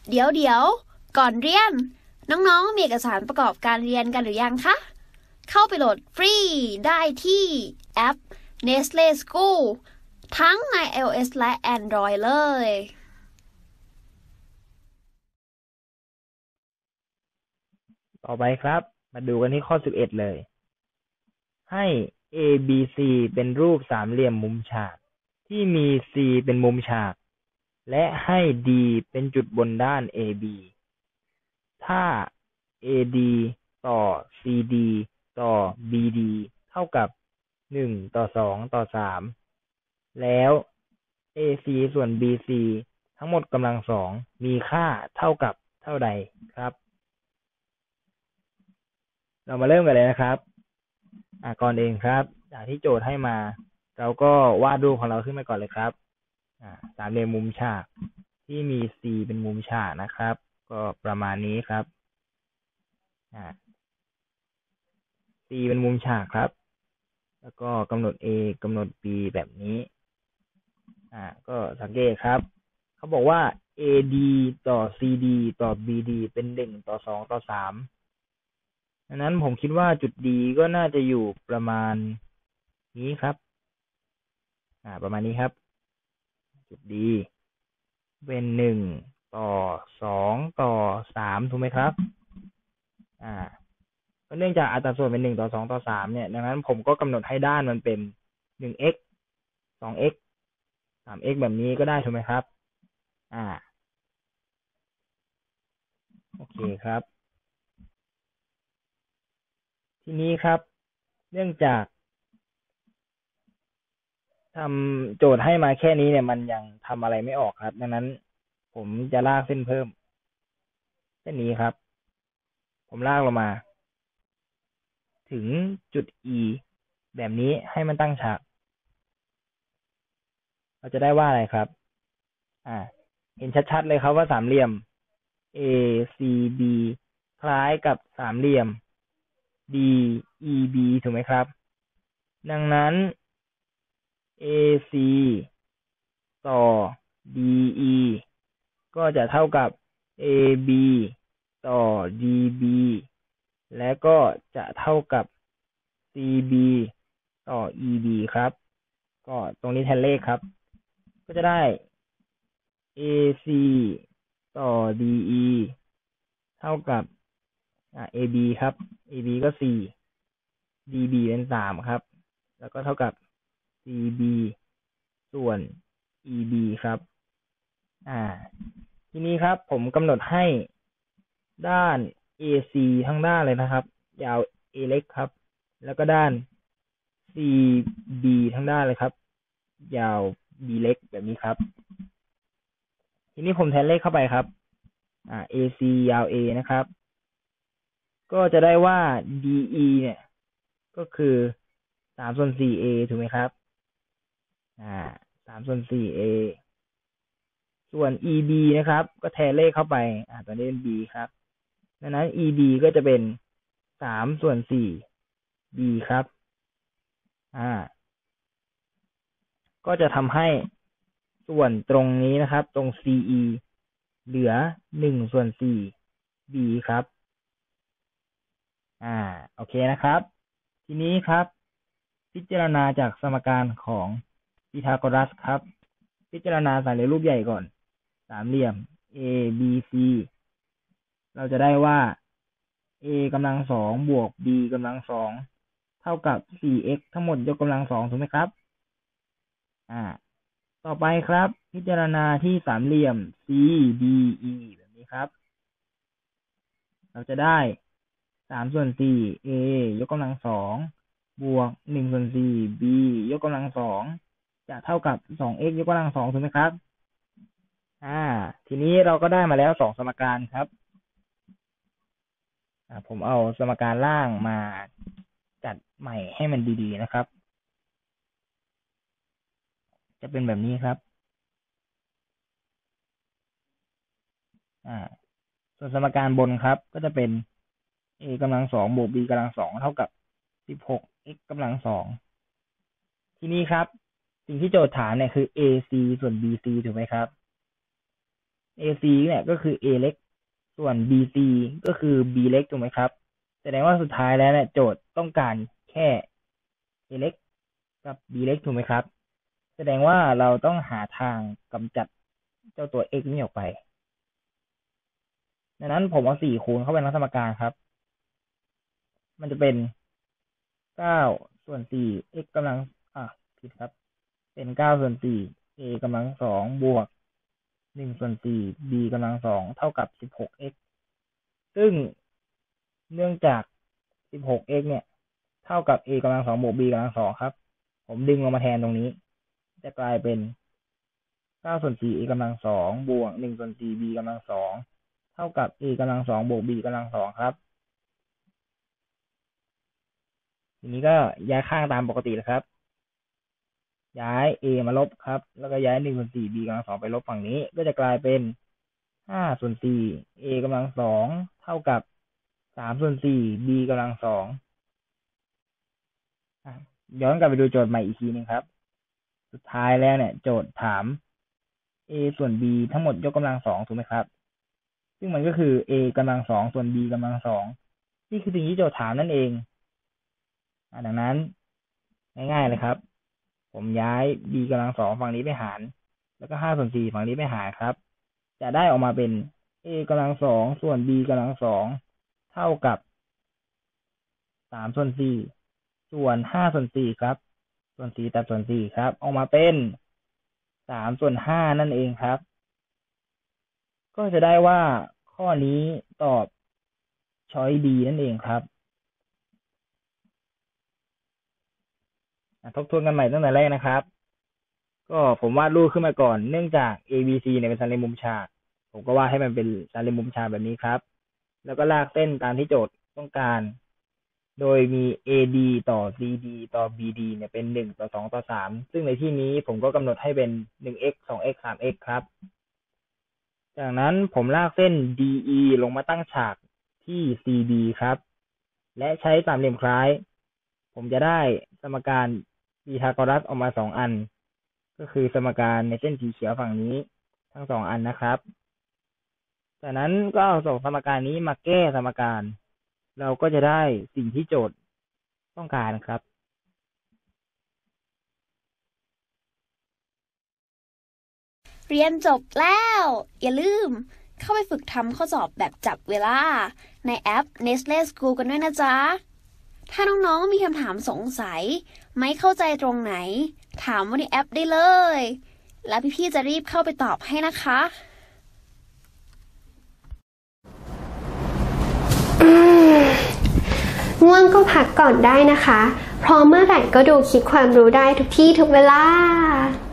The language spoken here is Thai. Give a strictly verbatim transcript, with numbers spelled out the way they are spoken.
เดี๋ยวเดี๋ยวก่อนเรียนน้องๆมีเอกสารประกอบการเรียนกันหรือยังคะเข้าไปโหลดฟรีได้ที่แอป Nestle School ทั้งใน iOS และ Android เลยต่อไปครับมาดูกันที่ข้อสิบเอ็ดเลยให้ A B C เป็นรูปสามเหลี่ยมมุมฉากที่มี C เป็นมุมฉากและให้ D เป็นจุดบนด้าน เอ บี ถ้า เอ ดี ต่อ ซี ดี ต่อ บี ดี เท่ากับหนึ่งต่อสองต่อสามแล้ว เอ ซี ส่วน บี ซี ทั้งหมดกำลังสองมีค่าเท่ากับเท่าใดครับเรามาเริ่มกันเลยนะครับอ่ะก่อนอื่นครับจากที่โจทย์ให้มาเราก็วาดรูปของเราขึ้นมาก่อนเลยครับอ่าสามเหลี่ยมมุมฉากที่มี C เป็นมุมฉากนะครับก็ประมาณนี้ครับอ่า C เป็นมุมฉากครับแล้วก็กำหนด A กำหนด B แบบนี้อ่าก็สังเกตครับเขาบอกว่า เอ ดี ต่อ ซี ดี ต่อ บี ดี เป็นหนึ่งต่อสองต่อสามดังนั้นผมคิดว่าจุด D ก็น่าจะอยู่ประมาณนี้ครับอ่าประมาณนี้ครับจุด D เป็นหนึ่งต่อสองต่อสามถูกไหมครับอ่าก็เนื่องจากอัตราส่วนเป็นหนึ่งต่อสองต่อสามเนี่ยดังนั้นผมก็กำหนดให้ด้านมันเป็นหนึ่ง x สอง x สาม x แบบนี้ก็ได้ถูกไหมครับอ่าโอเคครับทีนี้ครับเนื่องจากทำโจทย์ให้มาแค่นี้เนี่ยมันยังทำอะไรไม่ออกครับดังนั้นผมจะลากเส้นเพิ่มเส้นนี้ครับผมลากลงมาถึงจุด E แบบนี้ให้มันตั้งฉากเราจะได้ว่าอะไรครับอ่าเห็นชัดๆเลยครับว่าสามเหลี่ยม A C B คล้ายกับสามเหลี่ยม D E B ถูกไหมครับดังนั้น เอ ซี ต่อ ดี อี ก็จะเท่ากับ เอ บี ต่อ ดี บี และก็จะเท่ากับ ซี บี ต่อ อี บี ครับก็ตรงนี้แทนเลขครับก็จะได้ เอ ซี ต่อ ดี อี เท่ากับอ่า เอ บี ครับ เอ บี ก็สี่ ดี บี เป็นสามครับแล้วก็เท่ากับ ซี บี ส่วน อี บี ครับอ่าทีนี้ครับผมกำหนดให้ด้าน เอ ซี ทั้งด้านเลยนะครับยาว A เล็กครับแล้วก็ด้าน ซี บี ทั้งด้านเลยครับยาว B เล็กแบบนี้ครับทีนี้ผมแทนเลขเข้าไปครับอ่า เอ ซี ยาว A นะครับก็จะได้ว่า ดี อี เนี่ยก็คือสามส่วนสี่ A ถูกไหมครับอ่าสามส่วนสี่ A ส่วน อี บี นะครับก็แทนเลขเข้าไปอ่าตัวนี้เป็น B ครับดังนั้น อี บี ก็จะเป็นสามส่วนสี่ B ครับอ่าก็จะทำให้ส่วนตรงนี้นะครับตรง ซี อี เหลือหนึ่งส่วนสี่ B ครับอ่าโอเคนะครับทีนี้ครับพิจารณาจากสมการของพีทาโกรัสครับพิจารณาสามเหลี่ยมรูปใหญ่ก่อนสามเหลี่ยม A B C เราจะได้ว่า A กำลังสองบวก B กำลังสองเท่ากับ สี่ x ทั้งหมดยกกำลังสองถูกไหมครับอ่าต่อไปครับพิจารณาที่สามเหลี่ยม C D E แบบนี้ครับเราจะได้สามส่วนสี่ A ยกกำลังสองบวกหนึ่งส่วนสี่ B ยกกำลังสองจะเท่ากับ สอง x ยกกำลังสองถูกไหมครับอ่าทีนี้เราก็ได้มาแล้วสองสมการครับอ่าผมเอาสมการล่างมาจัดใหม่ให้มันดีๆนะครับจะเป็นแบบนี้ครับอ่าส่วนสมการบนครับก็จะเป็น a กำลังสองบวก b กำลังสองเท่ากับสิบหก x กำลังสองทีนี้ครับสิ่งที่โจทย์ถามเนี่ยคือ ac ส่วน bc ถูกไหมครับเอ ซี เนี่ยก็คือ A เล็กส่วน บี ซี ก็คือ B เล็กถูกไหมครับแสดงว่าสุดท้ายแล้วเนี่ยโจทย์ต้องการแค่ A เล็กกับ B เล็กถูกไหมครับแสดงว่าเราต้องหาทางกำจัดเจ้าตัว x นี้ออกไปดังนั้นผมเอาสี่คูณเข้าไปในสมการครับมันจะเป็นเก้าส่วนสี่ x กำลังอ่ะผิดครับเป็นเก้าส่วนสี่ a กำลังสองบวกหนึ่งส่วนสี่ b กำลังสองเท่ากับสิบหก x ซึ่งเนื่องจาก สิบหก x เนี่ยเท่ากับ a กำลังสองบวก b กำลังสองครับผมดึงลงมาแทนตรงนี้จะกลายเป็นเก้าส่วนสี่ a กำลังสองบวกหนึ่งส่วนสี่ b กำลังสองเท่ากับ a กำลังสองบวก b กำลังสองครับทีนี้ก็ย้ายข้างตามปกติเลยครับย้าย a มาลบครับแล้วก็ย้ายหนึ่งส่วนสี่ b กำลังสองไปลบฝั่งนี้ก็จะกลายเป็นห้าส่วนสี่ a กำลังสองเท่ากับสามส่วนสี่ b กำลังสองย้อนกลับไปดูโจทย์ใหม่อีกทีนึงครับสุดท้ายแล้วเนี่ยโจทย์ถาม a ส่วน b ทั้งหมดยกกำลังสองถูกไหมครับซึ่งมันก็คือ a กำลังสองส่วน b กำลังสองนี่คือสิ่งที่โจทย์ถามนั่นเองดังนั้นง่ายๆเลยครับผมย้าย b กำลังสองฝั่งนี้ไปหารแล้วก็ห้าส่วนสี่ฝั่งนี้ไปหารครับจะได้ออกมาเป็น a กำลังสองส่วน b กำลังสองเท่ากับสามส่วนสี่ส่วนห้าส่วนสี่ครับส่วนสี่ตัดส่วนสี่ครับออกมาเป็นสามส่วนห้านั่นเองครับก็จะได้ว่าข้อนี้ตอบช้อยดีนั่นเองครับทบทวนกันใหม่ตั้งแต่แรกนะครับก็ผมวาดรูปขึ้นมาก่อนเนื่องจาก A B C เนี่ยเป็นสามเหลี่ยมมุมฉากผมก็วาดให้มันเป็นสามเหลี่ยมมุมฉากแบบนี้ครับแล้วก็ลากเส้นตามที่โจทย์ต้องการโดยมี เอ ดี ต่อ ซี ดี ต่อ บี ดี เนี่ยเป็นหนึ่งต่อสองต่อสามซึ่งในที่นี้ผมก็กำหนดให้เป็น หนึ่ง x สอง x สาม x ครับจากนั้นผมลากเส้น ดี อี ลงมาตั้งฉากที่ ซี บี ครับและใช้สามเหลี่ยมคล้ายผมจะได้สมการพีทาโกรัสออกมาสองอันก็คือสมการในเส้นสีเขียวฝั่งนี้ทั้งสองอันนะครับจากนั้นก็เอาสองสมการนี้มาแก้สมการเราก็จะได้สิ่งที่โจทย์ต้องการครับเรียนจบแล้วอย่าลืมเข้าไปฝึกทำข้อสอบแบบจับเวลาในแอป Nestle School กันด้วยนะจ๊ะถ้าน้องๆมีคำถามสงสัยไม่เข้าใจตรงไหนถามว่าในแอปได้เลยแล้วพี่ๆจะรีบเข้าไปตอบให้นะคะง่วงก็พักก่อนได้นะคะเพราะเมื่อไหร่ก็ดูคลิปความรู้ได้ทุกที่ทุกเวลา